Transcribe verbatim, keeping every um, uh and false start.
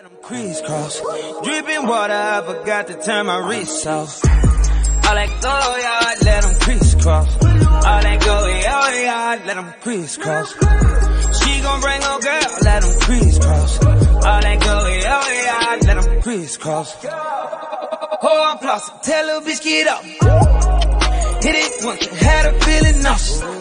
them crisscross. Dripping water, I forgot to turn my wrist off. All that go, yeah, let them crisscross. All that go, yeah, yeah, let them crisscross. She gon' bring her girl, let them crisscross. All that go, yeah, yeah, let them crisscross. Oh, I'm flossing, tell her bitch get up. Hit it once, had her feeling nauseous.